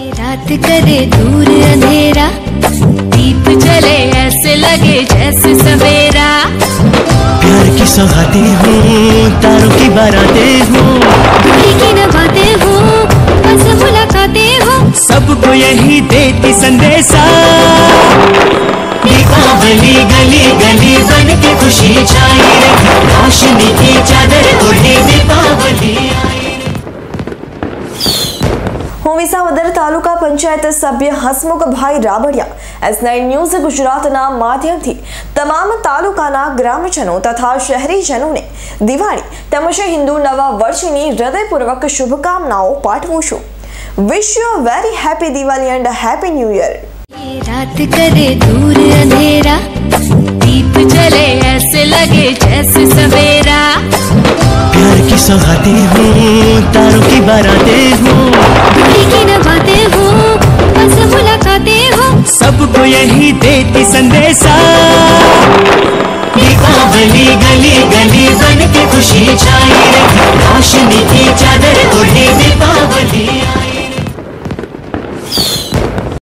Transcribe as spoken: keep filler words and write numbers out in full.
रात करे दूर अंधेरा, दीप जले ऐसे लगे जैसे सवेरा। प्यार की सौगातें हूँ, तारों की बारातें हूँ, दूरी की न बातें हूँ, बस मुलाकातें हूँ। सबको यही देती संदेशा। दीपावली गली गली बन के खुशी छाई रे, रोशनी की चादर ओढ़े दीपावली आई। હું વિસાવદર તાલુકા પંચાયત સભ્ય Hasmukhbhai Rabadiya S nine news ગુજરાતના માધ્યમથી તમામ તાલુકાના ગ્રામજનો તથા શહેરીજનોને દિવાળી તેમજ હિન્દુ નવા વર્ષની હૃદયપૂર્વક શુભકામનાઓ પાઠવું છું. Wish you a very happy Diwali and happy new year. रात करे दूर अंधेरा, दीप जले ऐसे लगे जैसे सवेरा। प्यार की सौगातें हूँ, तारों की बारातें हूँ, दूरी की न बातें हूँ, बस मुलाकातें हूँ। सबको यही देती संदेशा। दीपावली गली गली बन के खुशी छाई रे, रोशनी की चादर